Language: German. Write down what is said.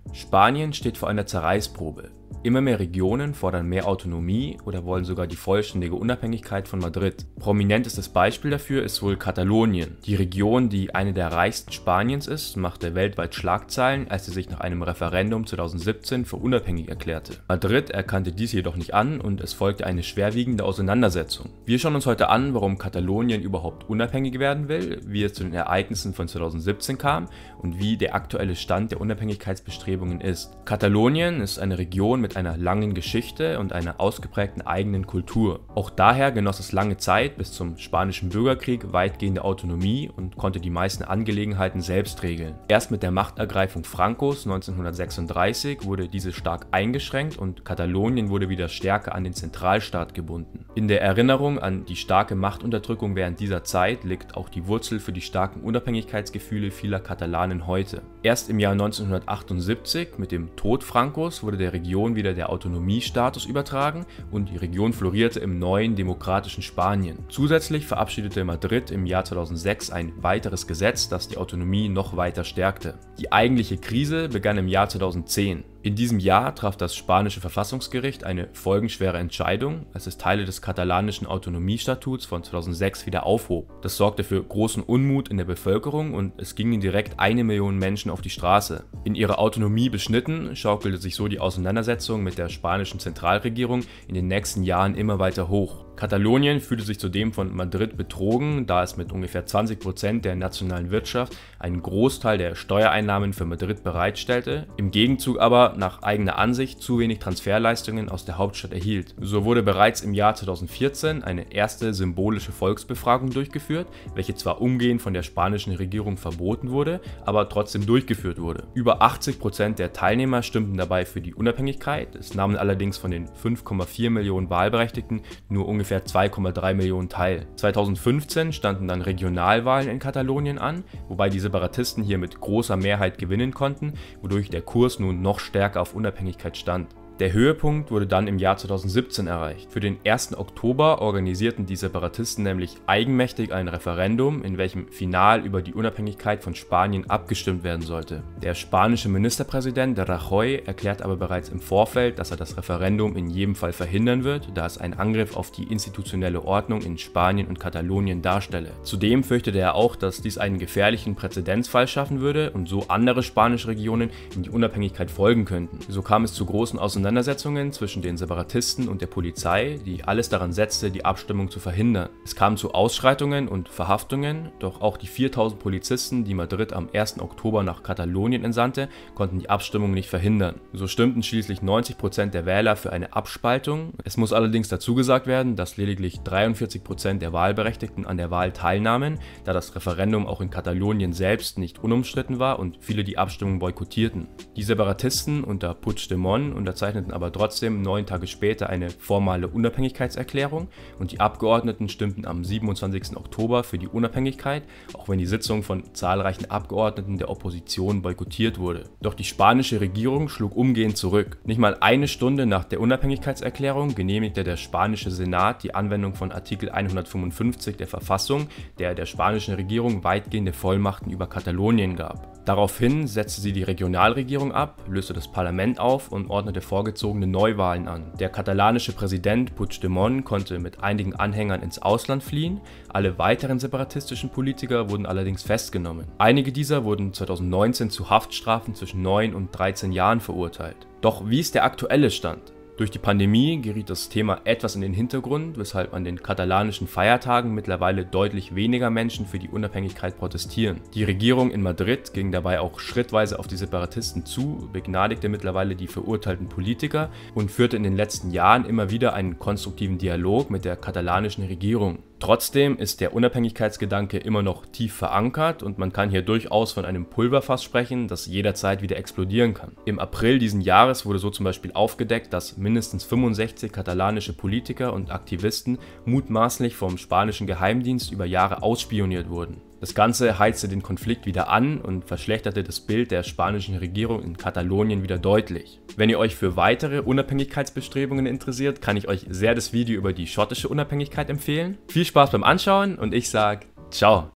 Spanien steht vor einer Zerreißprobe. Immer mehr Regionen fordern mehr Autonomie oder wollen sogar die vollständige Unabhängigkeit von Madrid. Prominentestes Beispiel dafür ist wohl Katalonien. Die Region, die eine der reichsten Spaniens ist, machte weltweit Schlagzeilen, als sie sich nach einem Referendum 2017 für unabhängig erklärte. Madrid erkannte dies jedoch nicht an und es folgte eine schwerwiegende Auseinandersetzung. Wir schauen uns heute an, warum Katalonien überhaupt unabhängig werden will, wie es zu den Ereignissen von 2017 kam und wie der aktuelle Stand der Unabhängigkeitsbestrebungen ist. Katalonien ist eine Region mit einer langen Geschichte und einer ausgeprägten eigenen Kultur. Auch daher genoss es lange Zeit bis zum Spanischen Bürgerkrieg weitgehende Autonomie und konnte die meisten Angelegenheiten selbst regeln. Erst mit der Machtergreifung Francos 1936 wurde diese stark eingeschränkt und Katalonien wurde wieder stärker an den Zentralstaat gebunden. In der Erinnerung an die starke Machtunterdrückung während dieser Zeit liegt auch die Wurzel für die starken Unabhängigkeitsgefühle vieler Katalanen heute. Erst im Jahr 1978 mit dem Tod Francos wurde der Region wieder der Autonomiestatus übertragen und die Region florierte im neuen demokratischen Spanien. Zusätzlich verabschiedete Madrid im Jahr 2006 ein weiteres Gesetz, das die Autonomie noch weiter stärkte. Die eigentliche Krise begann im Jahr 2010. In diesem Jahr traf das spanische Verfassungsgericht eine folgenschwere Entscheidung, als es Teile des katalanischen Autonomiestatuts von 2006 wieder aufhob. Das sorgte für großen Unmut in der Bevölkerung und es gingen direkt 1 Million Menschen auf die Straße. In ihre Autonomie beschnitten, schaukelte sich so die Auseinandersetzung mit der spanischen Zentralregierung in den nächsten Jahren immer weiter hoch. Katalonien fühlte sich zudem von Madrid betrogen, da es mit ungefähr 20% der nationalen Wirtschaft einen Großteil der Steuereinnahmen für Madrid bereitstellte, im Gegenzug aber nach eigener Ansicht zu wenig Transferleistungen aus der Hauptstadt erhielt. So wurde bereits im Jahr 2014 eine erste symbolische Volksbefragung durchgeführt, welche zwar umgehend von der spanischen Regierung verboten wurde, aber trotzdem durchgeführt wurde. Über 80% der Teilnehmer stimmten dabei für die Unabhängigkeit, es nahmen allerdings von den 5,4 Millionen Wahlberechtigten nur ungefähr 2,3 Millionen teil. 2015 standen dann Regionalwahlen in Katalonien an, wobei die Separatisten hier mit großer Mehrheit gewinnen konnten, wodurch der Kurs nun noch stärker auf Unabhängigkeit stand. Der Höhepunkt wurde dann im Jahr 2017 erreicht. Für den 1. Oktober organisierten die Separatisten nämlich eigenmächtig ein Referendum, in welchem final über die Unabhängigkeit von Spanien abgestimmt werden sollte. Der spanische Ministerpräsident Rajoy erklärt aber bereits im Vorfeld, dass er das Referendum in jedem Fall verhindern wird, da es ein Angriff auf die institutionelle Ordnung in Spanien und Katalonien darstelle. Zudem fürchtete er auch, dass dies einen gefährlichen Präzedenzfall schaffen würde und so andere spanische Regionen in die Unabhängigkeit folgen könnten. So kam es zu großen Auseinandersetzungen zwischen den Separatisten und der Polizei, die alles daran setzte, die Abstimmung zu verhindern. Es kam zu Ausschreitungen und Verhaftungen, doch auch die 4000 Polizisten, die Madrid am 1. Oktober nach Katalonien entsandte, konnten die Abstimmung nicht verhindern. So stimmten schließlich 90% der Wähler für eine Abspaltung. Es muss allerdings dazu gesagt werden, dass lediglich 43% der Wahlberechtigten an der Wahl teilnahmen, da das Referendum auch in Katalonien selbst nicht unumstritten war und viele die Abstimmung boykottierten. Die Separatisten unter Puigdemont unterzeichneten aber trotzdem 9 Tage später eine formale Unabhängigkeitserklärung und die Abgeordneten stimmten am 27. Oktober für die Unabhängigkeit, auch wenn die Sitzung von zahlreichen Abgeordneten der Opposition boykottiert wurde. Doch die spanische Regierung schlug umgehend zurück. Nicht mal eine Stunde nach der Unabhängigkeitserklärung genehmigte der spanische Senat die Anwendung von Artikel 155 der Verfassung, der spanischen Regierung weitgehende Vollmachten über Katalonien gab. Daraufhin setzte sie die Regionalregierung ab, löste das Parlament auf und ordnete vorgezogene Neuwahlen an. Der katalanische Präsident Puigdemont konnte mit einigen Anhängern ins Ausland fliehen, alle weiteren separatistischen Politiker wurden allerdings festgenommen. Einige dieser wurden 2019 zu Haftstrafen zwischen 9 und 13 Jahren verurteilt. Doch wie ist der aktuelle Stand? Durch die Pandemie geriet das Thema etwas in den Hintergrund, weshalb an den katalanischen Feiertagen mittlerweile deutlich weniger Menschen für die Unabhängigkeit protestieren. Die Regierung in Madrid ging dabei auch schrittweise auf die Separatisten zu, begnadigte mittlerweile die verurteilten Politiker und führte in den letzten Jahren immer wieder einen konstruktiven Dialog mit der katalanischen Regierung. Trotzdem ist der Unabhängigkeitsgedanke immer noch tief verankert und man kann hier durchaus von einem Pulverfass sprechen, das jederzeit wieder explodieren kann. Im April diesen Jahres wurde so zum Beispiel aufgedeckt, dass mindestens 65 katalanische Politiker und Aktivisten mutmaßlich vom spanischen Geheimdienst über Jahre ausspioniert wurden. Das Ganze heizte den Konflikt wieder an und verschlechterte das Bild der spanischen Regierung in Katalonien wieder deutlich. Wenn ihr euch für weitere Unabhängigkeitsbestrebungen interessiert, kann ich euch sehr das Video über die schottische Unabhängigkeit empfehlen. Viel Spaß beim Anschauen und ich sage ciao!